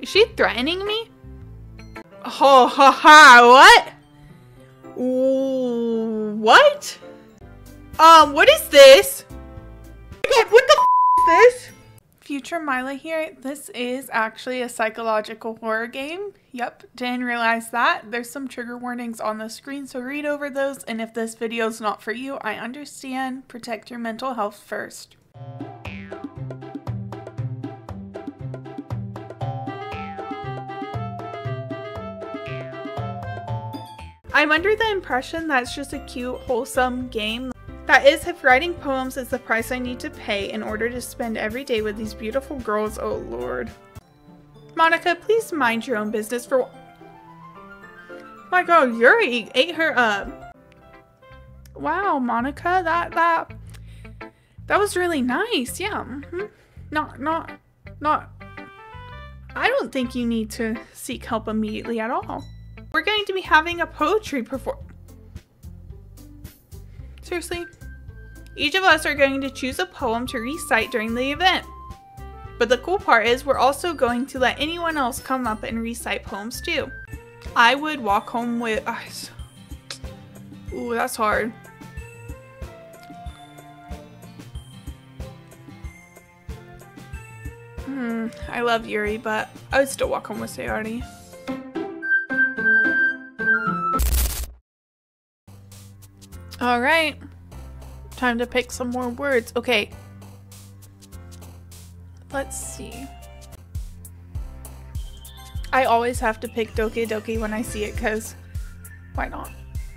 Is she threatening me? Oh, ha ha, what? What? What is this? What the f is this? Future Mila here. This is actually a psychological horror game. Yep, didn't realize that. There's some trigger warnings on the screen, so read over those, and if this video is not for you, I understand. Protect your mental health first. I'm under the impression that it's just a cute, wholesome game. That is, if writing poems is the price I need to pay in order to spend every day with these beautiful girls, oh lord. Monica, please mind your own business for— My god, Yuri ate her up. Wow, Monica, that was really nice, yeah. Not, I don't think you need to seek help immediately at all. We're going to be having a poetry performance. Seriously? Each of us are going to choose a poem to recite during the event. But the cool part is we're also going to let anyone else come up and recite poems too. I would walk home with— Ooh, that's hard. I love Yuri, but I would still walk home with Sayori. Alright. Time to pick some more words. Okay. Let's see. I always have to pick Doki Doki when I see it, because why not?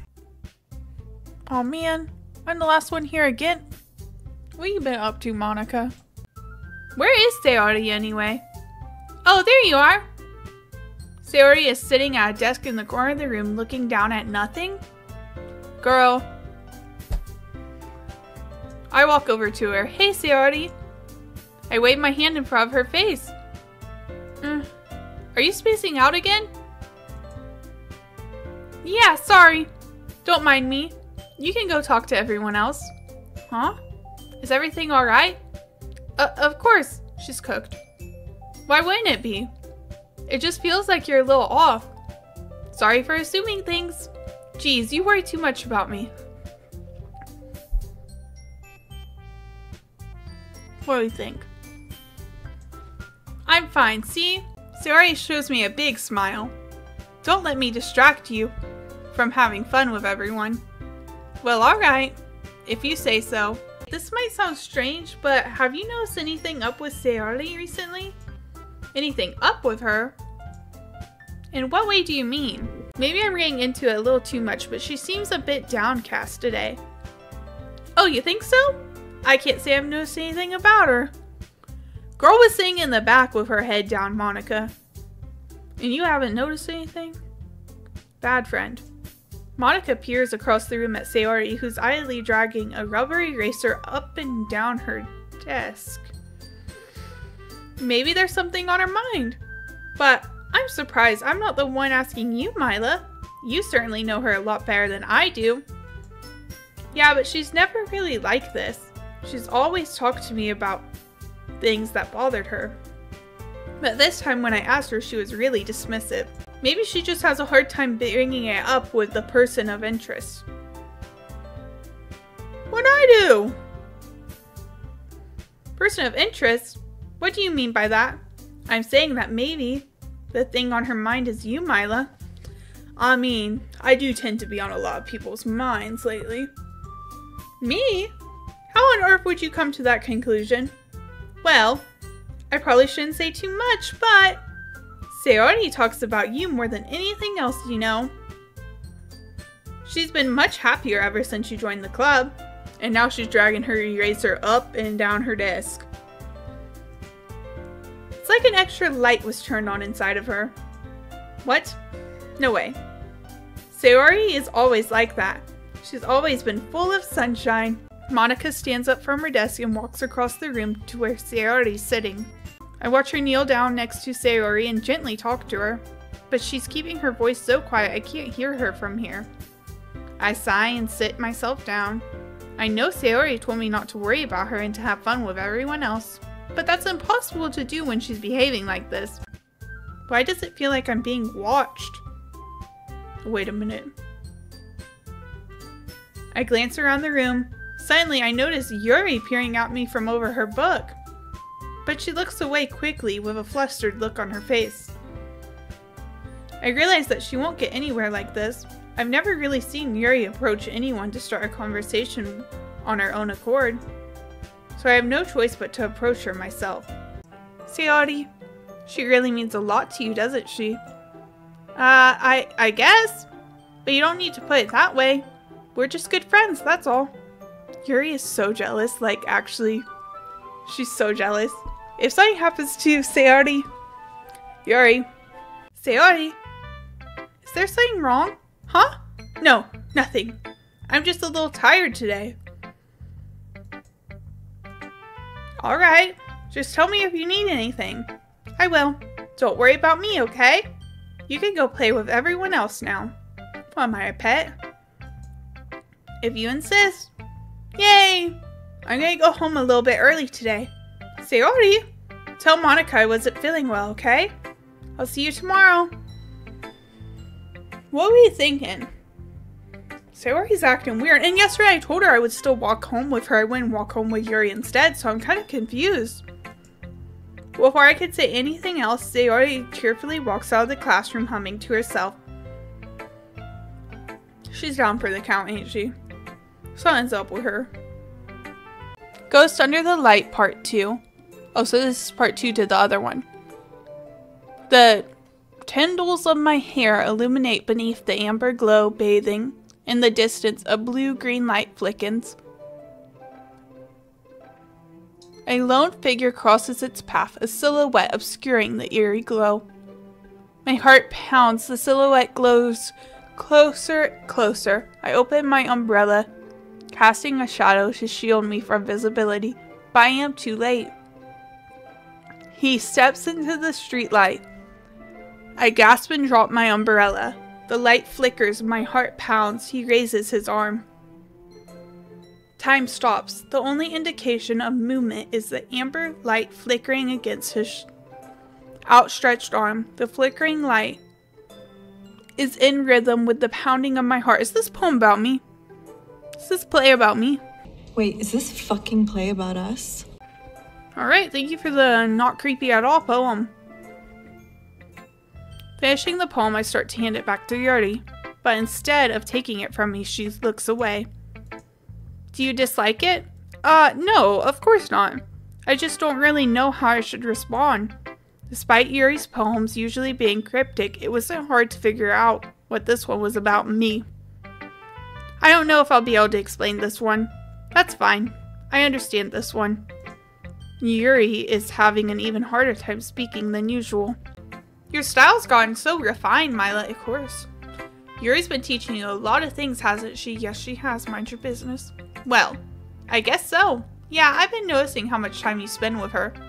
Oh man, I'm the last one here again. What you been up to, Monica? Where is Sayori anyway? Oh, there you are! Sayori is sitting at a desk in the corner of the room looking down at nothing? Girl. I walk over to her. Hey, Sayori. I wave my hand in front of her face. Are you spacing out again? Yeah, sorry. Don't mind me. You can go talk to everyone else. Huh? Is everything alright? Of course. She's cooked. Why wouldn't it be? It just feels like you're a little off. Sorry for assuming things. Geez, you worry too much about me. What do you think? I'm fine, see? Sayori shows me a big smile. Don't let me distract you from having fun with everyone. Well, alright, if you say so. This might sound strange, but have you noticed anything up with Sayori recently? Anything up with her? In what way do you mean? Maybe I'm getting into it a little too much, but she seems a bit downcast today. Oh, you think so? I can't say I've noticed anything about her. Girl was sitting in the back with her head down, Monica. And you haven't noticed anything? Bad friend. Monica peers across the room at Sayori, who's idly dragging a rubber eraser up and down her desk. Maybe there's something on her mind. But I'm surprised I'm not the one asking you, Mila. You certainly know her a lot better than I do. Yeah, but she's never really like this. She's always talked to me about things that bothered her. But this time when I asked her, she was really dismissive. Maybe she just has a hard time bringing it up with the person of interest. What'd I do? Person of interest? What do you mean by that? I'm saying that maybe the thing on her mind is you, Mila. I mean, I do tend to be on a lot of people's minds lately. Me? How on earth would you come to that conclusion? Well, I probably shouldn't say too much, but Sayori talks about you more than anything else, you know. She's been much happier ever since you joined the club, and now she's dragging her eraser up and down her desk. It's like an extra light was turned on inside of her. What? No way. Sayori is always like that. She's always been full of sunshine. Monica stands up from her desk and walks across the room to where Sayori's sitting. I watch her kneel down next to Sayori and gently talk to her, but she's keeping her voice so quiet I can't hear her from here. I sigh and sit myself down. I know Sayori told me not to worry about her and to have fun with everyone else, but that's impossible to do when she's behaving like this. Why does it feel like I'm being watched? Wait a minute. I glance around the room. Suddenly, I notice Yuri peering at me from over her book. But she looks away quickly with a flustered look on her face. I realize that she won't get anywhere like this. I've never really seen Yuri approach anyone to start a conversation on her own accord. So I have no choice but to approach her myself. Sayori, she really means a lot to you, doesn't she? I guess. But you don't need to put it that way. We're just good friends, that's all. Yuri is so jealous, like actually, she's so jealous. If something happens to Sayori, Yuri, Sayori, is there something wrong? Huh? No, nothing. I'm just a little tired today. Alright, just tell me if you need anything. I will. Don't worry about me, okay? You can go play with everyone else now. Am I a pet? If you insist. Yay! I'm gonna go home a little bit early today. Sayori, tell Monika I wasn't feeling well, okay? I'll see you tomorrow. What were you thinking? Sayori's acting weird, and yesterday I told her I would still walk home with her. I wouldn't walk home with Yuri instead, so I'm kind of confused. Before I could say anything else, Sayori cheerfully walks out of the classroom humming to herself. She's down for the count, ain't she? Something's up with her. Ghost Under the Light Part 2. Oh, so this is Part 2 to the other one. The tendrils of my hair illuminate beneath the amber glow bathing. In the distance, a blue-green light flickens. A lone figure crosses its path, a silhouette obscuring the eerie glow. My heart pounds, the silhouette glows closer, closer. I open my umbrella, casting a shadow to shield me from visibility, but I am too late. He steps into the streetlight. I gasp and drop my umbrella. The light flickers, my heart pounds. He raises his arm. Time stops. The only indication of movement is the amber light flickering against his outstretched arm. The flickering light is in rhythm with the pounding of my heart. Is this poem about me? Is this play about me? Wait, is this fucking play about us? Alright, thank you for the not creepy at all poem. Finishing the poem, I start to hand it back to Yuri, but instead of taking it from me, she looks away. Do you dislike it? No, of course not. I just don't really know how I should respond. Despite Yuri's poems usually being cryptic, it wasn't hard to figure out what this one was about me. I don't know if I'll be able to explain this one. That's fine. I understand this one. Yuri is having an even harder time speaking than usual. Your style's gotten so refined, Mila, of course. Yuri's been teaching you a lot of things, hasn't she? Yes, she has. Mind your business. Well, I guess so. Yeah, I've been noticing how much time you spend with her.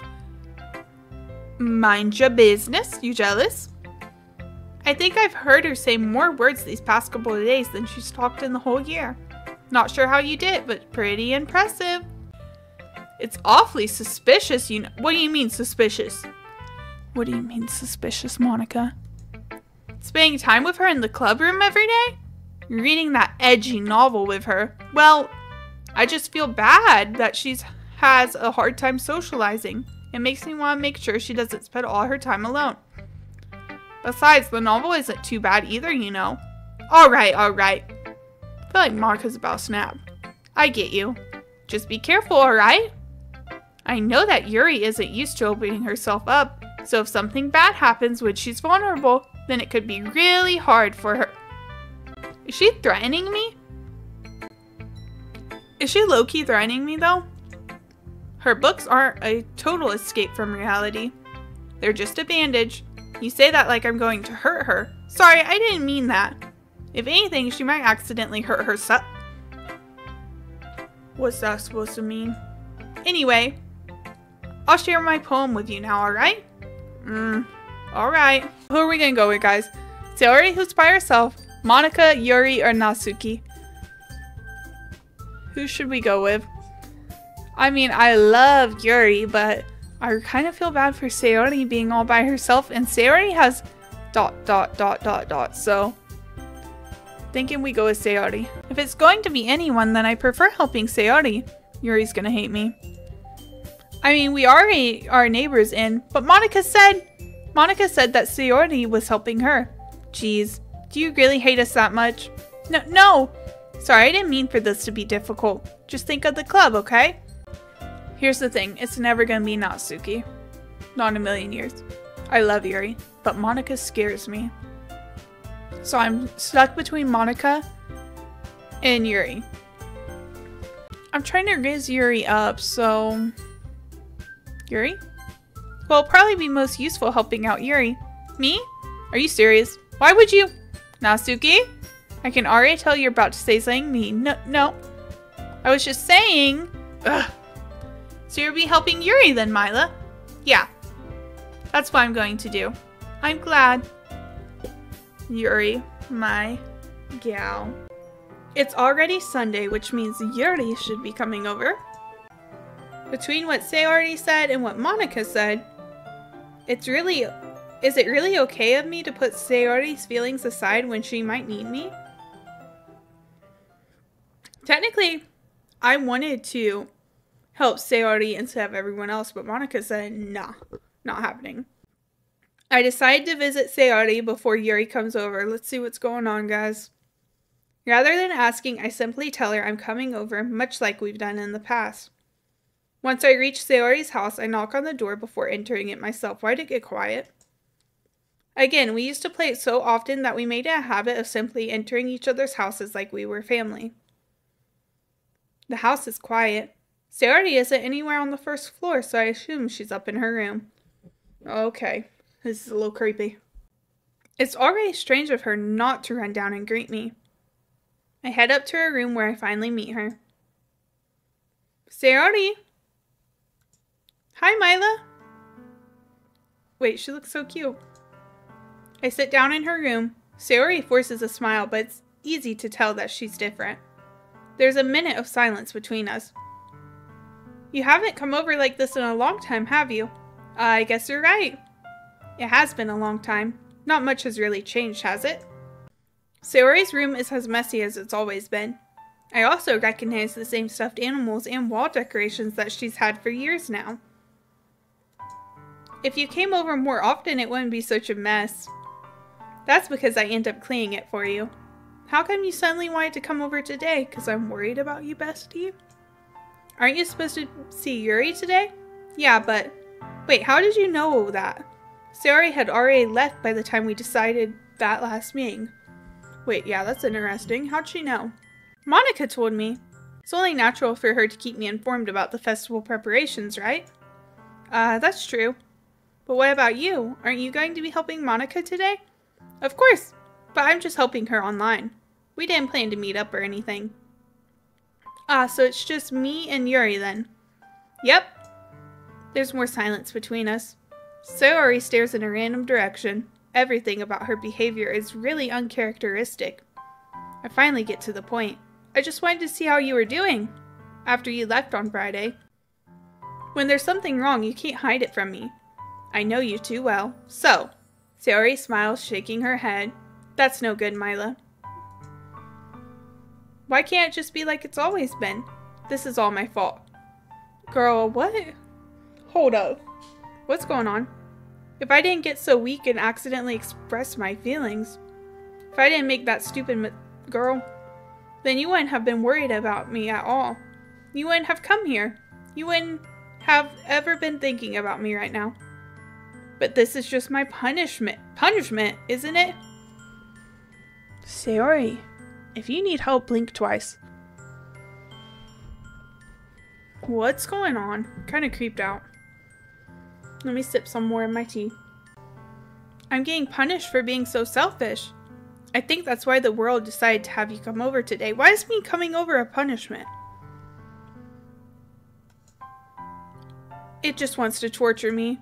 Mind your business? You jealous? I think I've heard her say more words these past couple of days than she's talked in the whole year. Not sure how you did, but pretty impressive. It's awfully suspicious, you know. What do you mean, suspicious? What do you mean, suspicious, Monika? Spending time with her in the club room every day? Reading that edgy novel with her? Well, I just feel bad that she has a hard time socializing. It makes me want to make sure she doesn't spend all her time alone. Besides, the novel isn't too bad either, you know. Alright. I feel like Monika's about to snap. I get you. Just be careful, alright? I know that Yuri isn't used to opening herself up, so if something bad happens when she's vulnerable, then it could be really hard for her. Is she threatening me? Is she low-key threatening me, though? Her books aren't a total escape from reality. They're just a bandage. You say that like I'm going to hurt her. Sorry, I didn't mean that. If anything, she might accidentally hurt herself. What's that supposed to mean? Anyway, I'll share my poem with you now, alright? Alright. Who are we gonna go with, guys? Sayori, who's by herself, Monika, Yuri, or Natsuki? Who should we go with? I mean, I love Yuri, but I kind of feel bad for Sayori being all by herself, and Sayori has ... so thinking we go with Sayori. If it's going to be anyone, then I prefer helping Sayori. Yuri's gonna hate me. I mean, we already are neighbors but Monika said that Sayori was helping her. Jeez, do you really hate us that much? No. Sorry, I didn't mean for this to be difficult. Just think of the club, okay? Here's the thing, it's never gonna be Natsuki. Not in a million years. I love Yuri, but Monika scares me. So I'm stuck between Monika and Yuri. I'm trying to raise Yuri up, so... Yuri? Well, it'll probably be most useful helping out Yuri. Me? Are you serious? Why would you? Natsuki? I can already tell you're about to say something mean. No. I was just saying... Ugh. So you'll be helping Yuri then, Mila? Yeah. That's what I'm going to do. I'm glad. Yuri, my gal. It's already Sunday, which means Yuri should be coming over. Between what Sayori said and what Monika said, is it really okay of me to put Sayori's feelings aside when she might need me? Technically, I wanted to help Sayori instead of everyone else, but Monika said, nah, not happening. I decided to visit Sayori before Yuri comes over. Let's see what's going on, guys. Rather than asking, I simply tell her I'm coming over, much like we've done in the past. Once I reach Sayori's house, I knock on the door before entering it myself. Why'd it get quiet? Again, we used to play it so often that we made it a habit of simply entering each other's houses like we were family. The house is quiet. Sayori isn't anywhere on the first floor, so I assume she's up in her room. Okay, this is a little creepy. It's already strange of her not to run down and greet me. I head up to her room where I finally meet her. Sayori! Hi, Mila! Wait, she looks so cute. I sit down in her room. Sayori forces a smile, but it's easy to tell that she's different. There's a minute of silence between us. You haven't come over like this in a long time, have you? I guess you're right. It has been a long time. Not much has really changed, has it? Sayori's room is as messy as it's always been. I also recognize the same stuffed animals and wall decorations that she's had for years now. If you came over more often, it wouldn't be such a mess. That's because I end up cleaning it for you. How come you suddenly wanted to come over today? Because I'm worried about you, bestie? Aren't you supposed to see Yuri today? Yeah, but... Wait, how did you know that? Sayori had already left by the time we decided that last meeting. Wait, yeah, that's interesting. How'd she know? Monika told me. It's only natural for her to keep me informed about the festival preparations, right? That's true. But what about you? Aren't you going to be helping Monika today? Of course, but I'm just helping her online. We didn't plan to meet up or anything. So it's just me and Yuri then. Yep. There's more silence between us. Sayori stares in a random direction. Everything about her behavior is really uncharacteristic. I finally get to the point. I just wanted to see how you were doing after you left on Friday. When there's something wrong, you can't hide it from me. I know you too well. So, Sayori smiles, shaking her head. That's no good, Mila. Why can't it just be like it's always been? This is all my fault. Girl, what? Hold up. What's going on? If I didn't get so weak and accidentally express my feelings, if I didn't make that stupid girl, then you wouldn't have been worried about me at all. You wouldn't have come here. You wouldn't have ever been thinking about me right now. But this is just my punishment. Punishment, isn't it? Sayori, if you need help, blink twice. What's going on? I'm kind of creeped out. Let me sip some more of my tea. I'm getting punished for being so selfish. I think that's why the world decided to have you come over today. Why is me coming over a punishment? It just wants to torture me.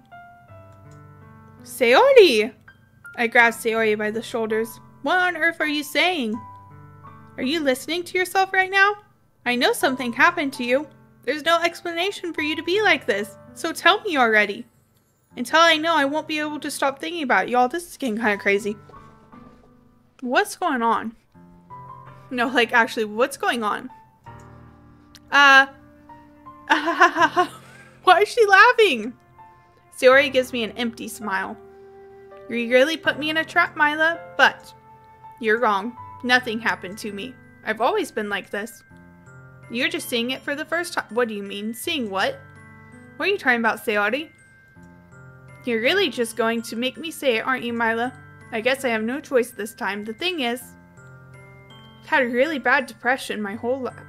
Sayori! I grabbed Sayori by the shoulders. What on earth are you saying? Are you listening to yourself right now? I know something happened to you. There's no explanation for you to be like this, so tell me already. Until I know, I won't be able to stop thinking about it. Y'all, this is getting kind of crazy. What's going on? No, like, actually, what's going on? Why is she laughing? Sayori gives me an empty smile. You really put me in a trap, Mila, but you're wrong. Nothing happened to me. I've always been like this. You're just seeing it for the first time. What do you mean? Seeing what? What are you talking about, Sayori? You're really just going to make me say it, aren't you, Mila? I guess I have no choice this time. The thing is, I've had a really bad depression my whole life.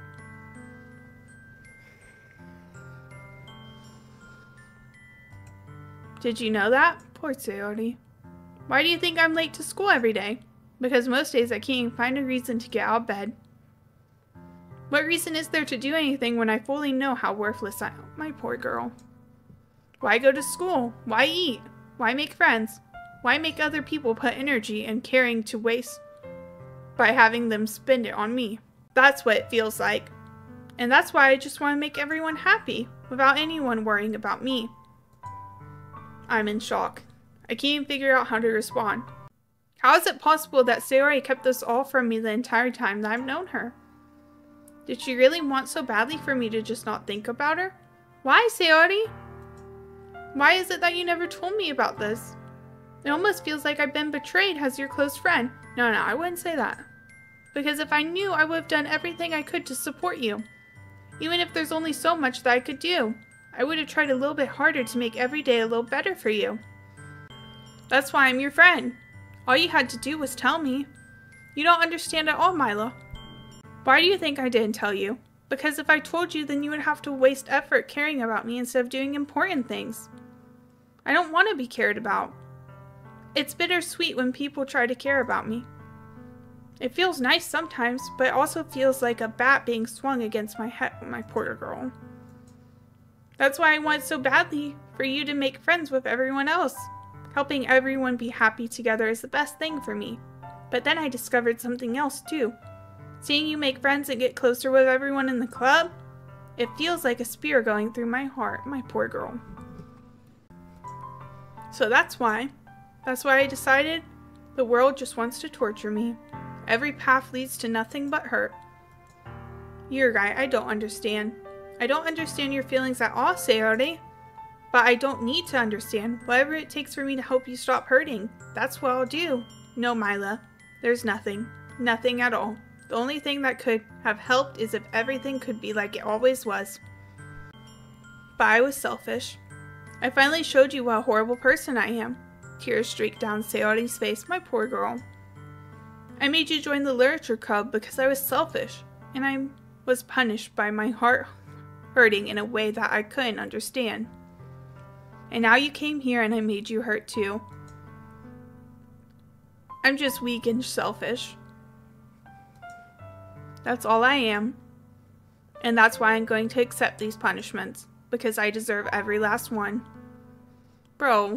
Did you know that? Poor Sayori. Why do you think I'm late to school every day? Because most days I can't even find a reason to get out of bed. What reason is there to do anything when I fully know how worthless I am? My poor girl. Why go to school? Why eat? Why make friends? Why make other people put energy and caring to waste by having them spend it on me? That's what it feels like. And that's why I just want to make everyone happy without anyone worrying about me. I'm in shock. I can't even figure out how to respond. How is it possible that Sayori kept this all from me the entire time that I've known her? Did she really want so badly for me to just not think about her? Why, Sayori? Why is it that you never told me about this? It almost feels like I've been betrayed as your close friend. No, I wouldn't say that. Because if I knew, I would have done everything I could to support you. Even if there's only so much that I could do. I would have tried a little bit harder to make every day a little better for you. That's why I'm your friend. All you had to do was tell me. You don't understand at all, Mila. Why do you think I didn't tell you? Because if I told you, then you would have to waste effort caring about me instead of doing important things. I don't want to be cared about. It's bittersweet when people try to care about me. It feels nice sometimes, but it also feels like a bat being swung against my head, my poor girl. That's why I want so badly for you to make friends with everyone else. Helping everyone be happy together is the best thing for me. But then I discovered something else too. Seeing you make friends and get closer with everyone in the club, it feels like a spear going through my heart, my poor girl. So that's why I decided the world just wants to torture me. Every path leads to nothing but hurt. You're right, I don't understand. I don't understand your feelings at all, Sayori. But I don't need to understand. Whatever it takes for me to help you stop hurting, that's what I'll do. No, Mila, there's nothing. Nothing at all. The only thing that could have helped is if everything could be like it always was. But I was selfish. I finally showed you what a horrible person I am. Tears streaked down Sayori's face, my poor girl. I made you join the literature club because I was selfish, and I was punished by my heart hurting in a way that I couldn't understand. And now you came here and I made you hurt too. I'm just weak and selfish. That's all I am. And that's why I'm going to accept these punishments, because I deserve every last one. Bro.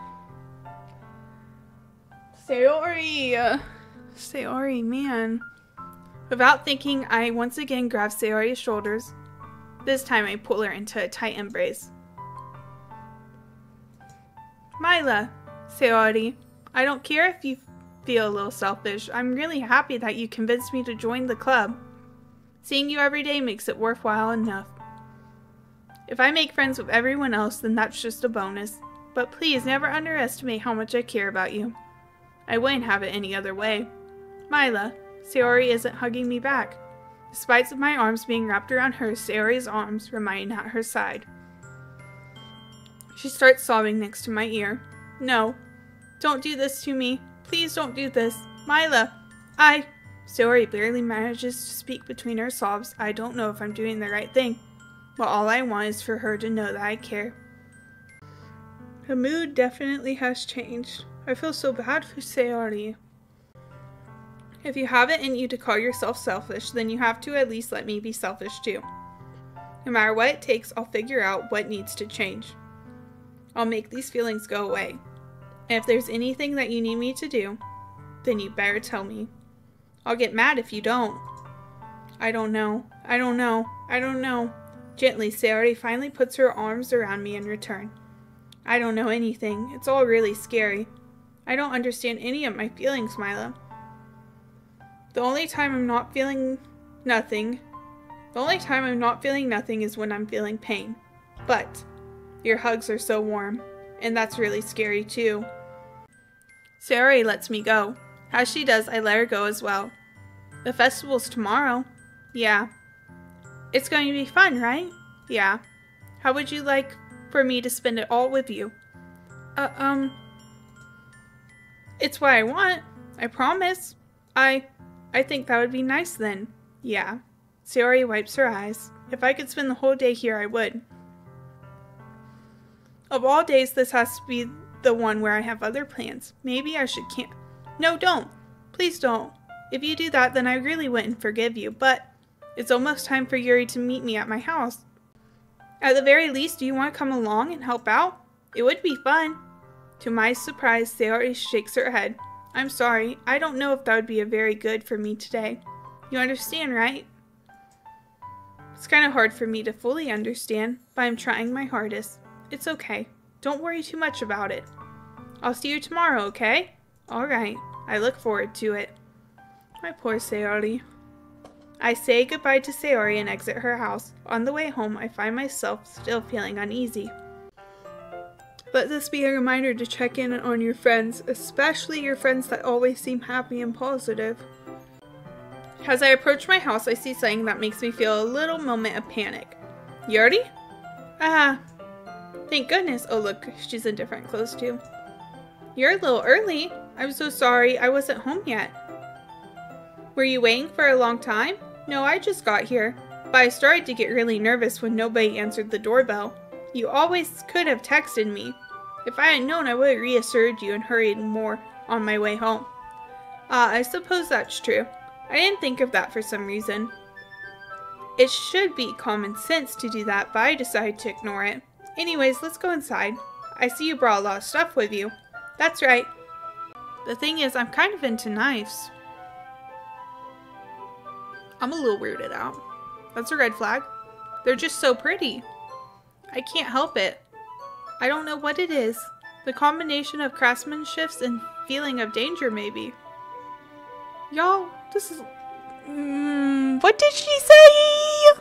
Sayori. Sayori, man. Without thinking, I once again grab Sayori's shoulders. This time I pull her into a tight embrace. Mila, Sayori, I don't care if you feel a little selfish. I'm really happy that you convinced me to join the club. Seeing you every day makes it worthwhile enough. If I make friends with everyone else, then that's just a bonus. But please never underestimate how much I care about you. I wouldn't have it any other way. Mila, Sayori isn't hugging me back. Despite my arms being wrapped around her, Sayori's arms remain at her side. She starts sobbing next to my ear. No, don't do this to me. Please don't do this. Mila, Sayori barely manages to speak between her sobs. I don't know if I'm doing the right thing. But all I want is for her to know that I care. Her mood definitely has changed. I feel so bad for Sayori. If you have it in you to call yourself selfish, then you have to at least let me be selfish too. No matter what it takes, I'll figure out what needs to change. I'll make these feelings go away. And if there's anything that you need me to do, then you better tell me. I'll get mad if you don't. I don't know. Gently, Sayori finally puts her arms around me in return. I don't know anything. It's all really scary. I don't understand any of my feelings, Mila. The only time I'm not feeling nothing is when I'm feeling pain. But your hugs are so warm, and that's really scary too. Sayori lets me go. As she does, I let her go as well. The festival's tomorrow. Yeah. It's going to be fun, right? Yeah. How would you like for me to spend it all with you? It's what I want. I promise. I think that would be nice then. Yeah. Sayori wipes her eyes. If I could spend the whole day here, I would. Of all days, this has to be the one where I have other plans. Maybe I should No, don't. Please don't. If you do that, then I really wouldn't forgive you, but it's almost time for Yuri to meet me at my house. At the very least, do you want to come along and help out? It would be fun. To my surprise, Sayori shakes her head. I'm sorry. I don't know if that would be very good for me today. You understand, right? It's kind of hard for me to fully understand, but I'm trying my hardest. It's okay. Don't worry too much about it. I'll see you tomorrow, okay? Alright. I look forward to it. My poor Sayori. I say goodbye to Sayori and exit her house. On the way home, I find myself still feeling uneasy. Let this be a reminder to check in on your friends, especially your friends that always seem happy and positive. As I approach my house, I see something that makes me feel a little moment of panic. Yuri? Thank goodness. Oh look, she's in different clothes too. You're a little early. I'm so sorry, I wasn't home yet. Were you waiting for a long time? No, I just got here, but I started to get really nervous when nobody answered the doorbell. You always could have texted me. If I had known, I would have reassured you and hurried more on my way home. I suppose that's true. I didn't think of that for some reason. It should be common sense to do that, but I decided to ignore it. Anyways, let's go inside. I see you brought a lot of stuff with you. That's right. The thing is, I'm kind of into knives. I'm a little weirded out. That's a red flag. They're just so pretty. I can't help it. I don't know what it is. The combination of craftsmanship and feeling of danger, maybe. Y'all, this is... what did she say?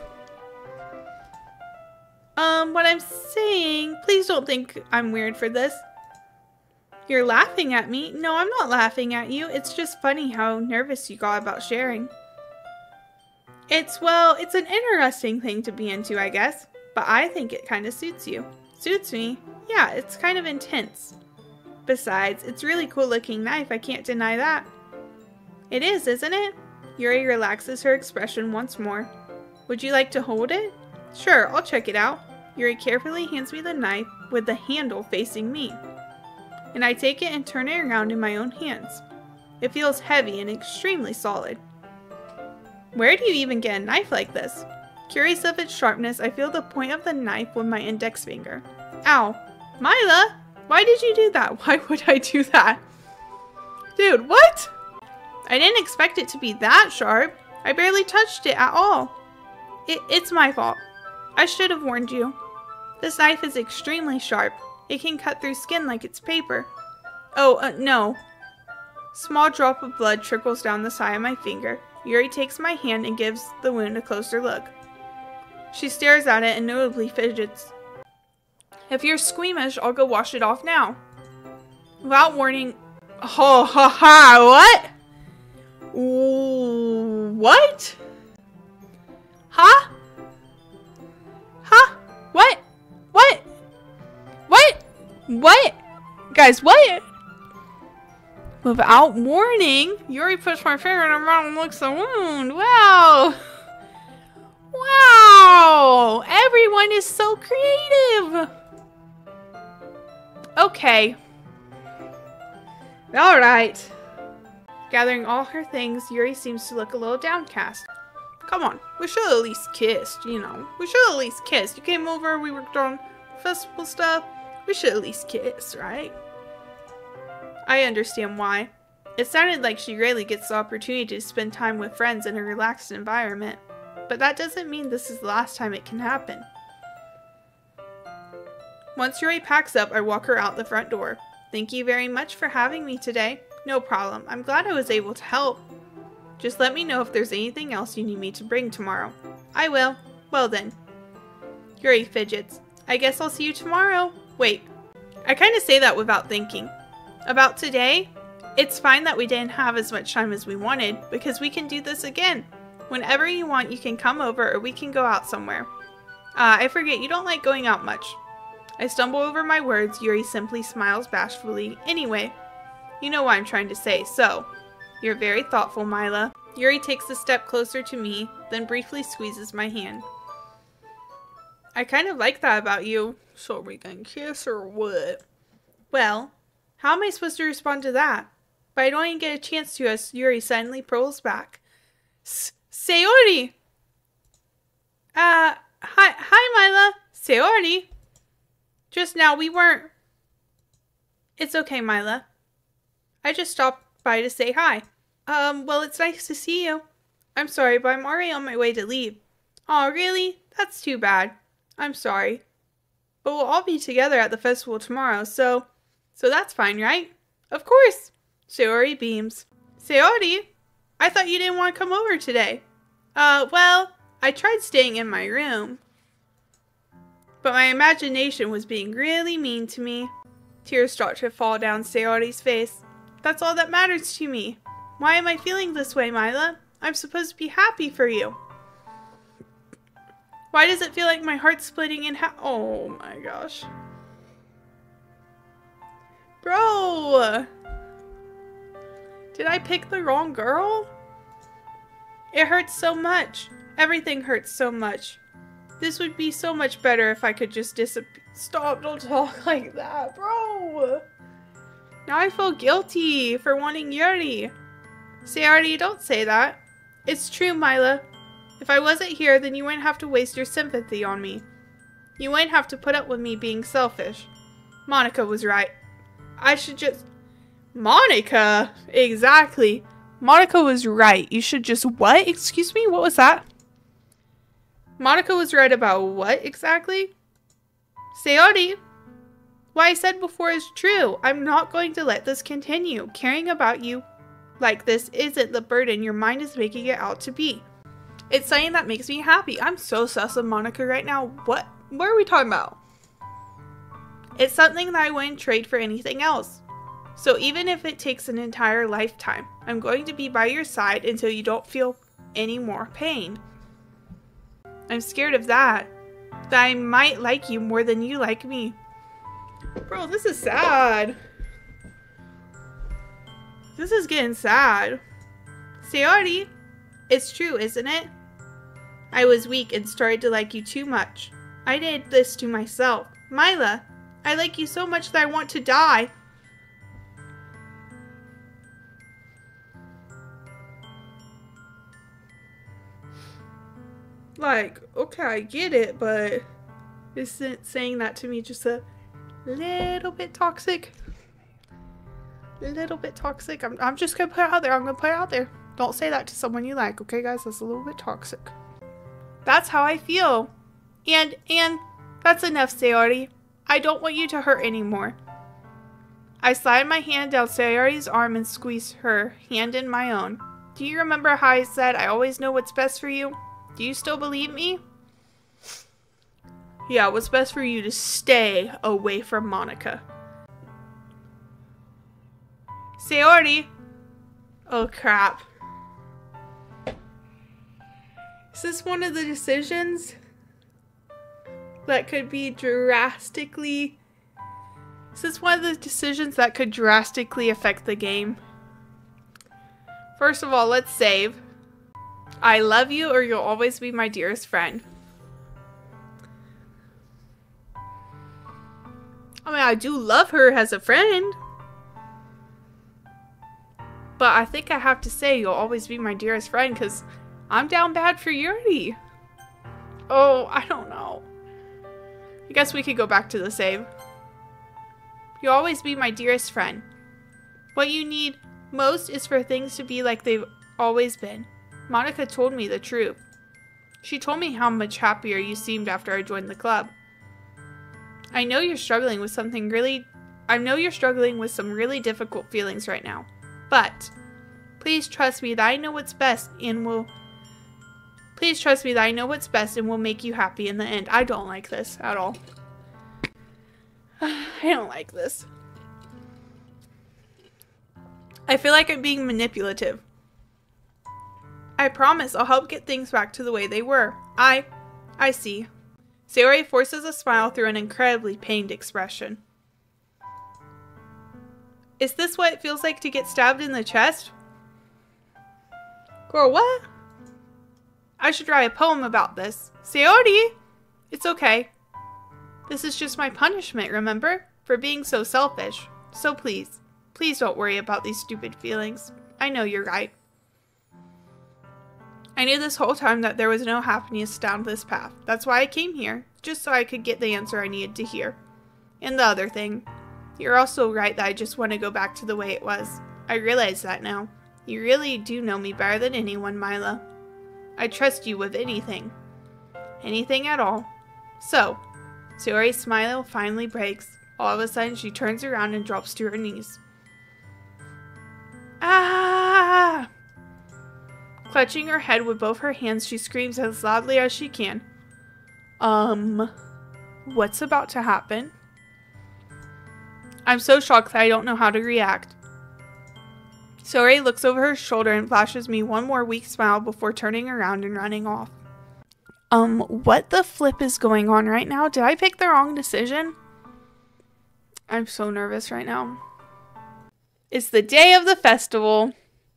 What I'm saying... Please don't think I'm weird for this. You're laughing at me? No, I'm not laughing at you. It's just funny how nervous you got about sharing. It's an interesting thing to be into, I guess. But I think it kind of suits you. Suits me? Yeah, it's kind of intense. Besides, it's a really cool looking knife, I can't deny that. It is, isn't it? Yuri relaxes her expression once more. Would you like to hold it? Sure, I'll check it out. Yuri carefully hands me the knife with the handle facing me. And I take it and turn it around in my own hands. It feels heavy and extremely solid. Where do you even get a knife like this? Curious of its sharpness, I feel the point of the knife with my index finger. Ow. Mila! Why did you do that? Why would I do that? Dude, what? I didn't expect it to be that sharp. I barely touched it at all. It's my fault. I should have warned you. This knife is extremely sharp. It can cut through skin like it's paper. Oh, no. Small drop of blood trickles down the side of my finger. Yuri takes my hand and gives the wound a closer look. She stares at it and notably fidgets. If you're squeamish, I'll go wash it off now. Without warning... Oh, ha ha, what? What? Huh? Huh? What? What? What? What? Guys, what? Without warning, Yuri puts my finger in her mouth and licks the wound. Wow. Wow. Everyone is so creative. Okay. Alright. Gathering all her things, Yuri seems to look a little downcast. Come on, we should at least kiss, you know. We should at least kiss. You came over, we worked on festival stuff. We should at least kiss, right? I understand why. It sounded like she rarely gets the opportunity to spend time with friends in a relaxed environment. but that doesn't mean this is the last time it can happen. Once Yuri packs up, I walk her out the front door. Thank you very much for having me today. No problem. I'm glad I was able to help. Just let me know if there's anything else you need me to bring tomorrow. I will. Well then. Yuri fidgets. I guess I'll see you tomorrow. Wait. I kind of say that without thinking. About today, it's fine that we didn't have as much time as we wanted, because we can do this again. Whenever you want, you can come over or we can go out somewhere. I forget, you don't like going out much. I stumble over my words. Yuri simply smiles bashfully. Anyway, you know what I'm trying to say, so. You're very thoughtful, Mila. Yuri takes a step closer to me, then briefly squeezes my hand. I kind of like that about you. So we can kiss or what? Well, how am I supposed to respond to that? But I don't even get a chance to as Yuri suddenly pulls back. Sayori! Hi Mila. Sayori? Just now we weren't... It's okay, Mila. I just stopped by to say hi. Well, it's nice to see you. I'm sorry, but I'm already on my way to leave. Aw, really? That's too bad. I'm sorry. But we'll all be together at the festival tomorrow, so that's fine, right? Of course. Sayori beams. Sayori? I thought you didn't want to come over today. Well, I tried staying in my room. But my imagination was being really mean to me. Tears start to fall down Sayori's face. That's all that matters to me. Why am I feeling this way, Mila? I'm supposed to be happy for you. Why does it feel like my heart's splitting in half? Oh my gosh. Bro! Did I pick the wrong girl? It hurts so much. Everything hurts so much. This would be so much better if I could just disappear. Stop, don't talk like that, bro. Now I feel guilty for wanting Yuri. Sayori, don't say that. It's true, Mila. If I wasn't here, then you wouldn't have to waste your sympathy on me. You wouldn't have to put up with me being selfish. Monika was right. I should just... Monika? Exactly. Monika was right. You should just... What? Excuse me? What was that? Monika was right about what exactly? Sayori, what I said before is true. I'm not going to let this continue. Caring about you like this isn't the burden your mind is making it out to be. It's something that makes me happy. I'm so sus of Monika right now. What are we talking about? It's something that I wouldn't trade for anything else. So even if it takes an entire lifetime, I'm going to be by your side until you don't feel any more pain. I'm scared of that. That I might like you more than you like me. Bro, this is sad. This is getting sad. Sayori, it's true, isn't it? I was weak and started to like you too much. I did this to myself. Mila, I like you so much that I want to die. Like, okay, I get it, but isn't saying that to me just a little bit toxic? A little bit toxic. I'm just gonna put it out there. I'm gonna put it out there. Don't say that to someone you like, okay, guys? That's a little bit toxic. That's how I feel. And that's enough, Sayori. I don't want you to hurt anymore. I slide my hand down Sayori's arm and squeeze her hand in my own. Do you remember how I said I always know what's best for you? Do you still believe me? Yeah, what's best for you to stay away from Monika. Sayori! Oh crap. Is this one of the decisions that could be drastically... Is this one of the decisions that could drastically affect the game? First of all, let's save. I love you or you'll always be my dearest friend. I mean, I do love her as a friend. But I think I have to say you'll always be my dearest friend because I'm down bad for Yuri. Oh, I don't know. I guess we could go back to the save. You'll always be my dearest friend. What you need most is for things to be like they've always been. Monika told me the truth. She told me how much happier you seemed after I joined the club. I know you're struggling with some really difficult feelings right now. But please trust me that I know what's best and will make you happy in the end. I don't like this at all. I don't like this. I feel like I'm being manipulative. I promise I'll help get things back to the way they were. I see. Sayori forces a smile through an incredibly pained expression. Is this what it feels like to get stabbed in the chest? Girl, what? I should write a poem about this. Sayori! It's okay. This is just my punishment, remember? For being so selfish. So please don't worry about these stupid feelings. I know you're right. I knew this whole time that there was no happiness down this path. That's why I came here, just so I could get the answer I needed to hear. And the other thing, you're also right that I just want to go back to the way it was. I realize that now. You really do know me better than anyone, Mila. I trust you with anything. Anything at all. So, Sayori's smile finally breaks. All of a sudden, she turns around and drops to her knees. Ah! Clutching her head with both her hands, she screams as loudly as she can. What's about to happen? I'm so shocked that I don't know how to react. Sayori looks over her shoulder and flashes me one more weak smile before turning around and running off. What the flip is going on right now? Did I pick the wrong decision? I'm so nervous right now. It's the day of the festival.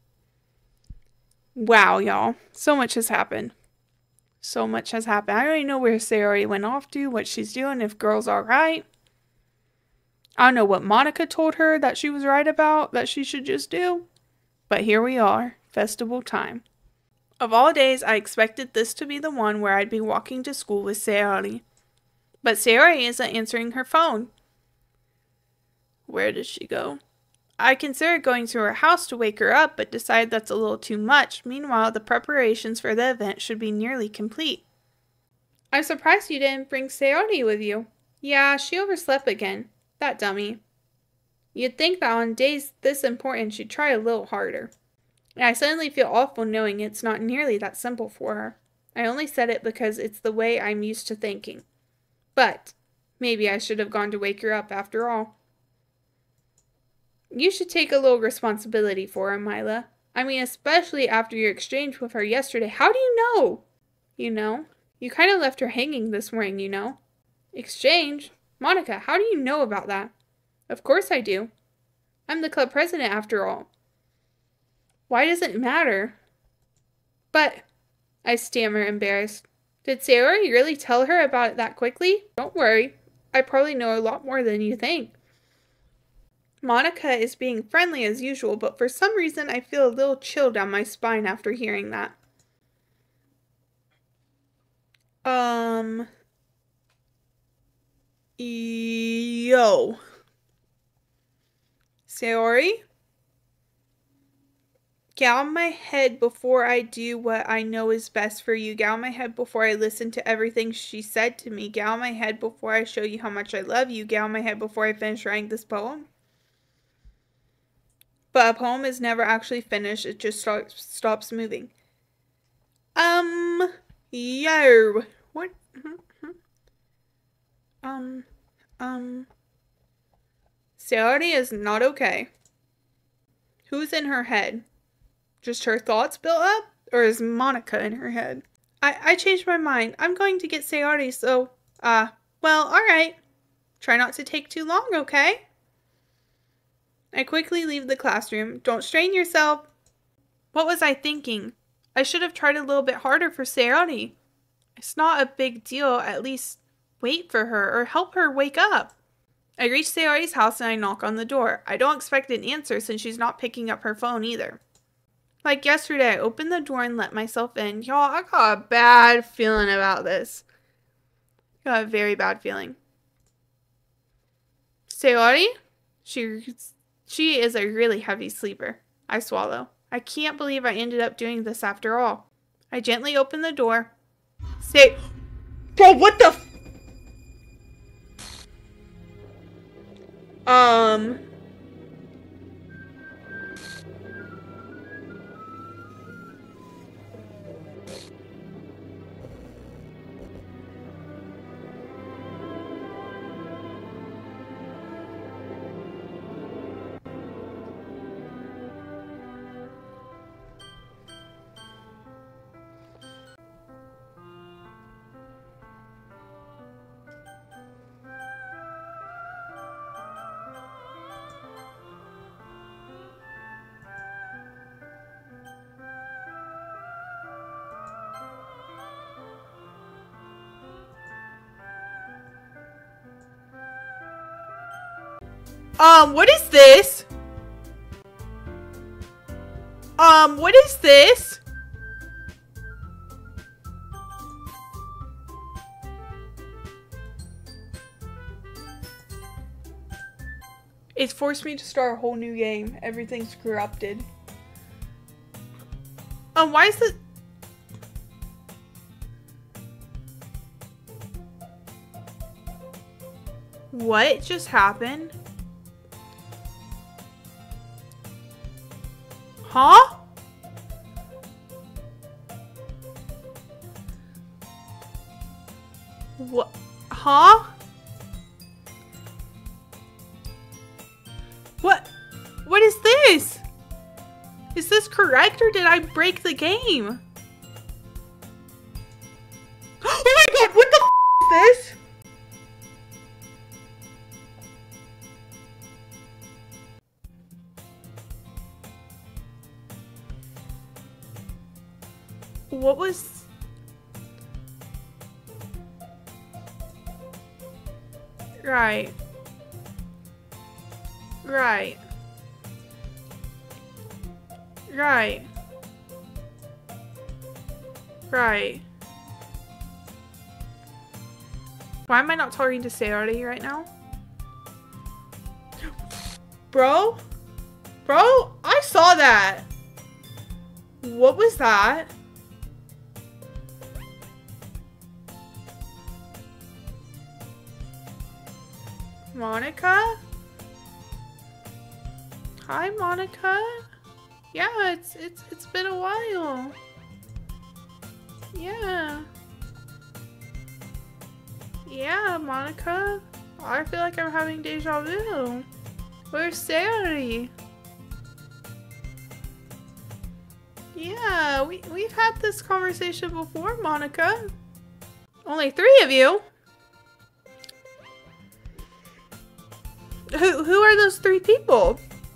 Wow, y'all. So much has happened. So much has happened. I don't even know where Sayori went off to, what she's doing, if girl's alright. I don't know what Monica told her that she was right about, that she should just do. But here we are, festival time. Of all days, I expected this to be the one where I'd be walking to school with Sayori. But Sayori isn't answering her phone. Where does she go? I considered going to her house to wake her up, but decided that's a little too much. Meanwhile, the preparations for the event should be nearly complete. I'm surprised you didn't bring Sayori with you. Yeah, she overslept again. That dummy. You'd think that on days this important she'd try a little harder. And I suddenly feel awful knowing it's not nearly that simple for her. I only said it because it's the way I'm used to thinking. But maybe I should have gone to wake her up after all. You should take a little responsibility for her, Mila. I mean, especially after your exchange with her yesterday. How do you know? You know? You kind of left her hanging this morning, you know? Exchange? Monica, how do you know about that? Of course I do. I'm the club president after all. Why does it matter? But, I stammer, embarrassed. Did Sayori really tell her about it that quickly? Don't worry. I probably know a lot more than you think. Monica is being friendly as usual, but for some reason I feel a little chill down my spine after hearing that. Yo. Sayori? Get out of my head before I do what I know is best for you. Get out of my head before I listen to everything she said to me. Get out of my head before I show you how much I love you. Get out of my head before I finish writing this poem. But a poem is never actually finished. It just stops moving. Yo. What? Sayori is not okay. Who's in her head? Just her thoughts built up? Or is Monica in her head? I changed my mind. I'm going to get Sayori, so, well, alright. Try not to take too long, okay? I quickly leave the classroom. Don't strain yourself. What was I thinking? I should have tried a little bit harder for Sayori. It's not a big deal. At least wait for her or help her wake up. I reach Sayori's house and I knock on the door. I don't expect an answer since she's not picking up her phone either. Like yesterday, I opened the door and let myself in. Y'all, I got a bad feeling about this. Got a very bad feeling. Sayori? She is a really heavy sleeper. I swallow. I can't believe I ended up doing this after all. I gently open the door. Say, bro, what the what is this? What is this? It's forced me to start a whole new game. Everything's corrupted. Why is it? What just happened? Huh? What? Huh? What is this? Is this correct or did I break the game? Oh my god, what the f is this? What was... Right. Right. Right. Right. Why am I not talking to Sayori right now? Bro? Bro? I saw that! What was that? Monica? Hi, Monica. Yeah, it's been a while. Yeah. Yeah, Monica. I feel like I'm having deja vu. Where's Sayori? Yeah, we've had this conversation before, Monica. Only 3 of you? Who are those 3 people?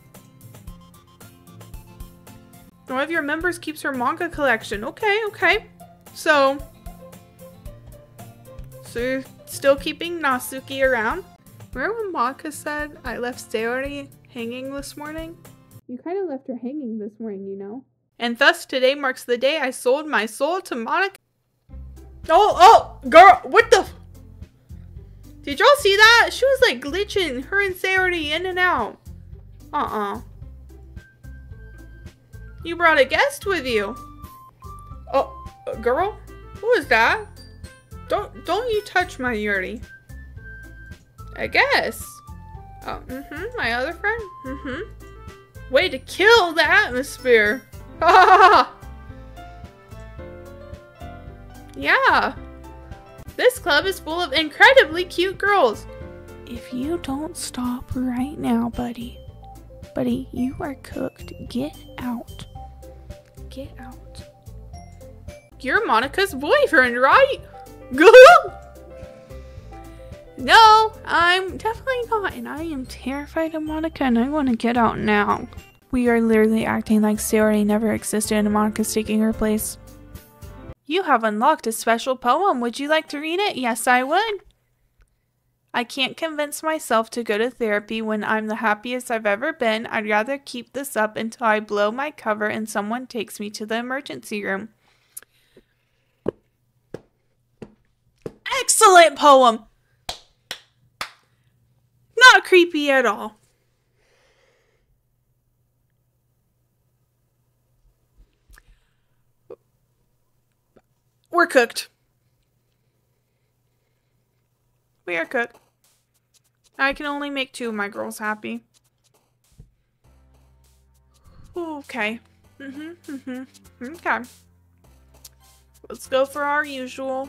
One of your members keeps her manga collection. Okay. So you're still keeping Natsuki around? Remember when Monica said I left Sayori hanging this morning? You kind of left her hanging this morning, you know. And thus today marks the day I sold my soul to Monica. Oh, girl, what the? Did y'all see that? She was like glitching, her and Sayori in and out. You brought a guest with you. Oh, girl, who is that? Don't you touch my Yuri. I guess. Oh, my other friend. Way to kill the atmosphere. Yeah. This club is full of incredibly cute girls. If you don't stop right now, buddy, you are cooked. Get out. Get out. You're Monica's boyfriend, right? No, I'm definitely not, and I am terrified of Monica, and I want to get out now. We are literally acting like Sayori never existed and Monica's taking her place. You have unlocked a special poem. Would you like to read it? Yes, I would. I can't convince myself to go to therapy when I'm the happiest I've ever been. I'd rather keep this up until I blow my cover and someone takes me to the emergency room. Excellent poem! Not creepy at all. We're cooked. We are cooked. I can only make 2 of my girls happy. Okay. Okay. Let's go for our usual.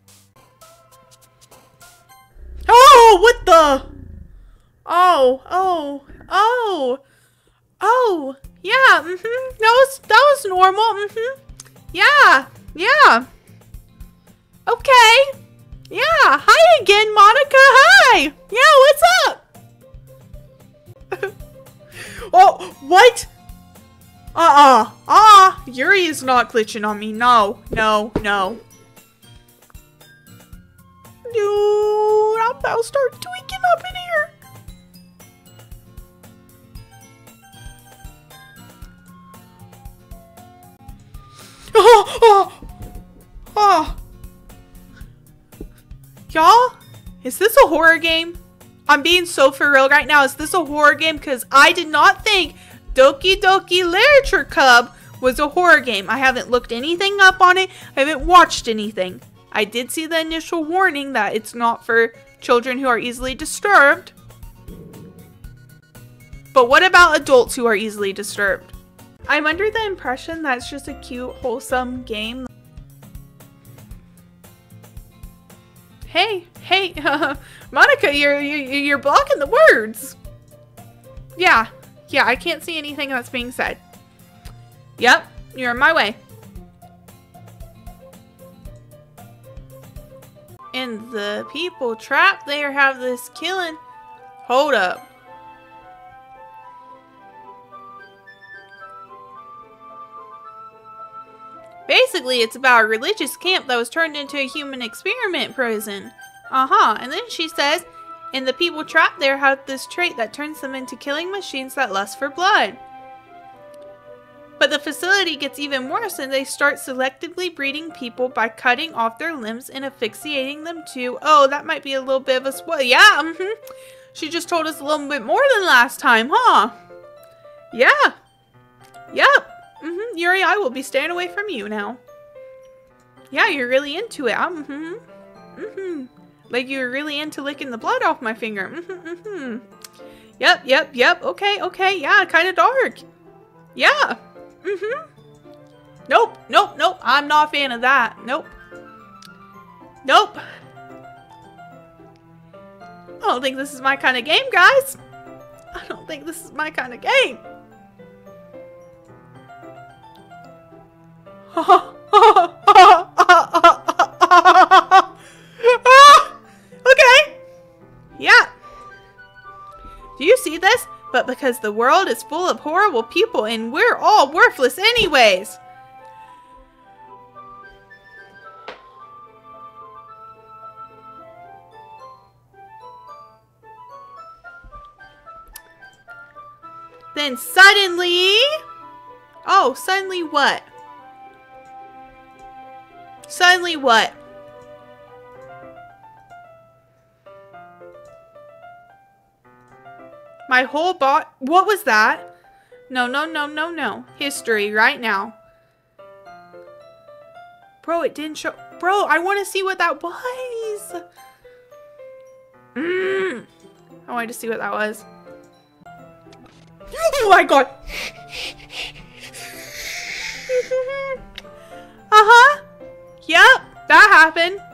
Oh, what the? Oh, yeah, that was normal, yeah. Okay. Yeah, hi again, Monica, hi! Yeah, what's up? Oh, what? Yuri is not glitching on me, no. Dude, I'll start tweaking up in here. Y'all, is this a horror game? I'm being so for real right now. Is this a horror game? Because I did not think Doki Doki Literature Club was a horror game. I haven't looked anything up on it. I haven't watched anything. I did see the initial warning that it's not for children who are easily disturbed. But what about adults who are easily disturbed? I'm under the impression that it's just a cute, wholesome game. Hey, Monica, you're blocking the words. Yeah, I can't see anything that's being said. Yep, you're in my way. And the people trapped there have this killing. Hold up. Basically, it's about a religious camp that was turned into a human experiment prison. And then she says, and the people trapped there have this trait that turns them into killing machines that lust for blood. But the facility gets even worse and they start selectively breeding people by cutting off their limbs and asphyxiating them too. Oh, that might be a little bit of a spoil. Yeah, She just told us a little bit more than last time, huh? Yeah. Yep. Yuri, I will be staying away from you now. Yeah, you're really into it. Like you're really into licking the blood off my finger. Yep. Okay. Yeah, kind of dark. Yeah. Nope. I'm not a fan of that. Nope. I don't think this is my kind of game, guys. I don't think this is my kind of game. Okay. Yeah. Do you see this? But because the world is full of horrible people and we're all worthless anyways. Then suddenly... Oh, suddenly what? Suddenly what? My whole bot. What was that? No. History right now. Bro, it didn't show. Bro, I want to see what that was. I wanted to see what that was. Oh my god. Yep, that happened.